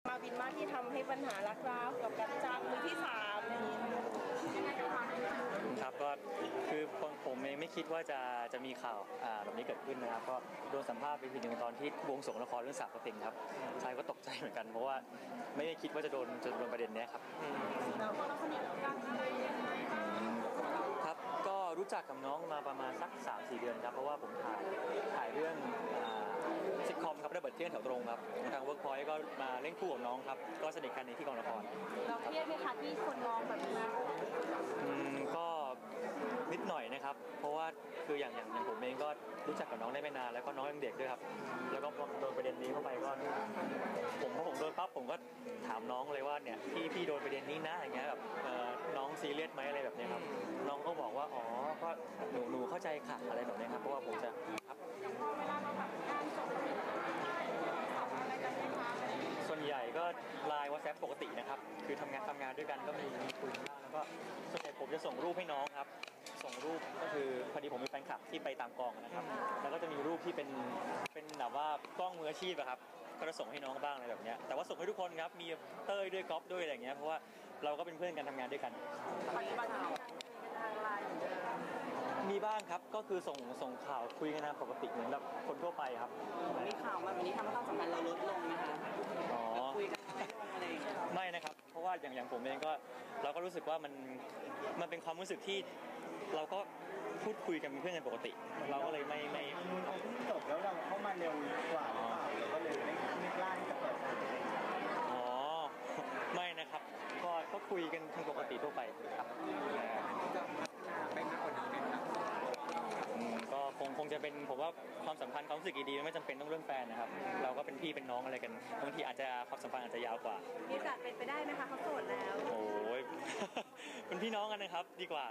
มาวินมากที่ทำให้ปัญหารักร้าวกับการจ้างมือที่สามอะไรอย่างนี้ครับก็คือผมเองไม่คิดว่าจะมีข่าวแบบนี้เกิดขึ้นนะครับก็โดนสัมภาษณ์ไปทีนึงตอนที่บวงสรวงละครเรื่องสาปติงครับชายก็ตกใจเหมือนกันเพราะว่าไม่ได้คิดว่าจะโดนประเด็นนี้ครับเราก็สนิทกันอะไรยังไงครับก็รู้จักกับน้องมาประมาณสัก 3-4 เดือนครับเพราะว่าผมถ่ายเรื่องซิทคอมครับระเบิดเที่ยงแถวตรงครับทางเวิร์กพอยต์ก็มาเล่นคู่กับน้องครับก็สนิทกันในที่กองละครเราเครียดไหมคะที่คนมองแบบนี้ก็นิดหน่อยนะครับเพราะว่าคืออย่างผมเองก็รู้จักกับน้องได้ไม่นานแล้วก็น้องยังเด็กด้วยครับแล้วก็โดนประเด็นนี้เข้าไปก็พอผมโดนปั๊บผมก็ถามน้องเลยว่าเนี่ยพี่โดนประเด็นนี้นะอย่างเงี้ยแบบน้องซีเรียสไหมอะไรแบบนี้ครับน้องก็บอกว่าอ๋อก็หนูเข้าใจค่ะอะไรแบบนี้ครับเพราะว่าผมจะครับพอเวลาเราแบบการส่งอะไรกันไหมคะส่วนใหญ่ก็ไลน์ WhatsApp ปกตินะครับคือทำงานด้วยกันก็มีคุยบ้างแล้วก็ส่วนใหญ่ผมจะส่งรูปให้น้องครับส่งรูปก็คือพอดีผมมีแฟนคลับที่ไปตามกองนะครับแล้วก็จะมีรูปที่เป็นแบบว่ากล้องมืออาชีพครับก็จะส่งให้น้องบ้างอะไรแบบนี้แต่ว่าส่งให้ทุกคนครับมีเต้ยด้วยก๊อฟด้วยอะไรอย่างเงี้ยเพราะว่าเราก็เป็นเพื่อนกันทำงานด้วยกันปัจจุบันเราเป็นทางไลน์มีบ้างครับก็คือส่งข่าวคุยกันนะปกติเหมือนแบบคนทั่วไปครับมีข่าวมาแบบนี้ทำให้ความสัมพันธ์เราลดลงนะคะคุยกันน้อยลงอะไรอย่างเงี้ยไม่นะครับเพราะว่าอย่างผมเองก็เราก็รู้สึกว่ามันเป็นความรู้สึกที่เราก็พูดคุยกันเป็นเพื่อนกันปกติเราก็เลยไม่จบแล้วเราเข้ามาเร็วกว่าเราก็เลยไม่กล้าที่จะเปิดอ๋อไม่นะครับก็คุยกันทางปกติทั่วไปครับจะไปมากกว่านี้ไหมครับก็คงจะเป็นผมว่าความสัมพันธ์ความรู้สึกดีๆไม่จำเป็นต้องเรื่องแฟนนะครับเราก็เป็นพี่เป็นน้องอะไรกันบางทีอาจจะความสัมพันธ์อาจจะยาวกว่ามีโอกาสเป็นไปได้ไหมคะเขาโสดแล้วโอ้ยเป็นพี่น้องกันนะครับดีกว่า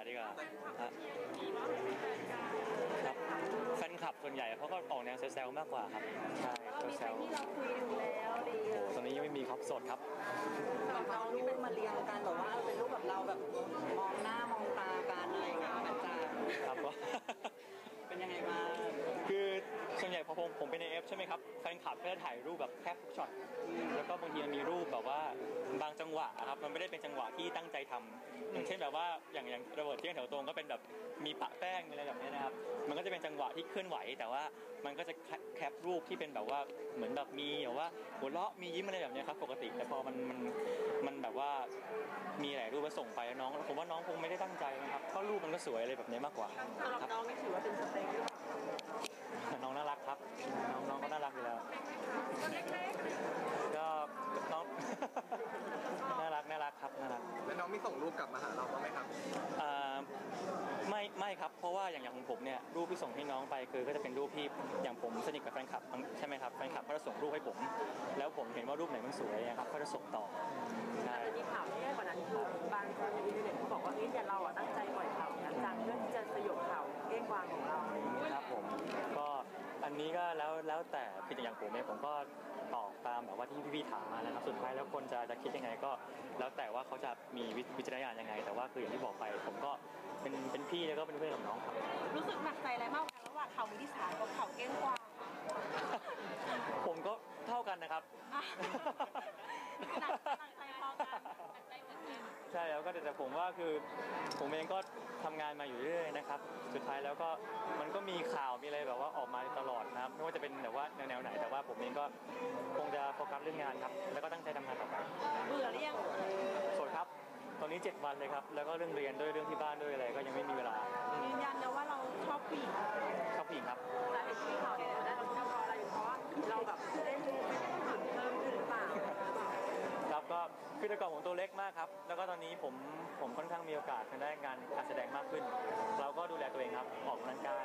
ครับแฟนคลับส่วนใหญ่เขาก็ออกแนวแซวๆมากกว่าครับใช่แซวที่เราคุยอยู่แล้วดีตอนนี้ยังไม่มีครับโสดครับเรารูปมาเรียงกันแบบว่าเป็นรูปแบบเราแบบมองหน้ามองตากันอะไรอย่างเงี้ยอาจารย์ครับก็เป็นยังไงบ้างคือส่วนใหญ่พอผมเป็นAFใช่ไหมครับแฟนคลับก็จะถ่ายรูปแบบแทบทุกช็อตแล้วก็บางทีมันมีรูปแบบว่าบางจังหวะครับมันไม่ได้เป็นจังหวะที่ตั้งใจทำอย่างเช่นแบบว่าอย่างระเบิดเที่ยงแถวตรงก็เป็นแบบมีปะแป้งอะไรแบบนี้นะครับมันก็จะเป็นจังหวะที่เคลื่อนไหวแต่ว่ามันก็จะแคปรูปที่เป็นแบบว่าเหมือนแบบมีแบบว่าหัวเราะมียิ้มอะไรแบบนี้ครับปกติแต่พอมันแบบว่ามีหลายรูปมาส่งไปน้องผมว่าน้องคงไม่ได้ตั้งใจนะครับเพราะรูปมันก็สวยอะไรแบบนี้มากกว่าสำหรับน้องนี่ถือว่าเป็นสเปคหรือเปล่าน้องน่ารักครับน้องก็น่ารักอยู่แล้วก็น้องน่ารักครับน่ารักแล้วน้องมีส่งรูปกลับมาหาเราบ้างไหมครับไม่ครับเพราะว่าอย่างของผมเนี่ยรูปที่ส่งให้น้องไปคือก็จะเป็นรูปที่อย่างผมสนิทกับแฟนคลับใช่ไหมครับแฟนคลับเขาจะส่งรูปให้ผมแล้วผมเห็นว่ารูปไหนมันสวยนะครับเขาจะส่งต่อใช่มีข่าวที่แย่กว่านั้นคือบางคนในอินเทอร์เน็ตเขาบอกว่าอย่าเราตั้งใจปล่อยข่าวนั้นจังเพื่อที่จะสยบข่าวเก้งกวางของเราครับผมก็อันนี้ก็แล้วแต่คืออย่างผมเนี่ยผมก็ตอบตามแบบว่าที่พี่ถามมานะครับสุดท้ายแล้วคนจะคิดยังไงก็แล้วแต่ว่าเขาจะมีวิจารณญาณยังไงแต่ว่าคืออย่างที่บอกไปผมก็เป็นพี่แล้วก็เป็นเพื่อนกับน้องครับรู้สึกหนักใจอะไรมากกันระหว่างข่าวมือที่สามกับข่าวเก้งกวางผมก็เท่ากันนะครับหนักใจพอกันใช่แล้วก็แต่ผมว่าคือผมเองก็ทำงานมาอยู่เรื่อยนะครับสุดท้ายแล้วก็มันก็มีข่าวมีอะไรแบบว่าออกมาตลอดนะครับไม่ว่าจะเป็นแบบว่าแนวไหนแต่ว่าผมเองก็คงจะโฟกัสเรื่องงานครับแล้วก็ตั้งใจทำงานต่อไปเบื่อหรือยังโสดครับตอนนี้7 วันเลยครับแล้วก็เรื่องเรียนด้วยเรื่องที่บ้านด้วยอะไรก็ยังไม่มีเวลายืนยันนะว่าเราชอบผู้หญิงครับแต่เห็นที่ข่าวเนี่ยได้เราชอบอะไรเพราะว่าเราแบบเล่นถึงเพิ่มขึ้นหรือเปล่าครับก็คือแต่ก่อนผมตัวเล็กมากครับแล้วก็ตอนนี้ผมค่อนข้างมีโอกาสทางด้านงานการแสดงมากขึ้นเราก็ดูแลตัวเองครับออกกำลังกาย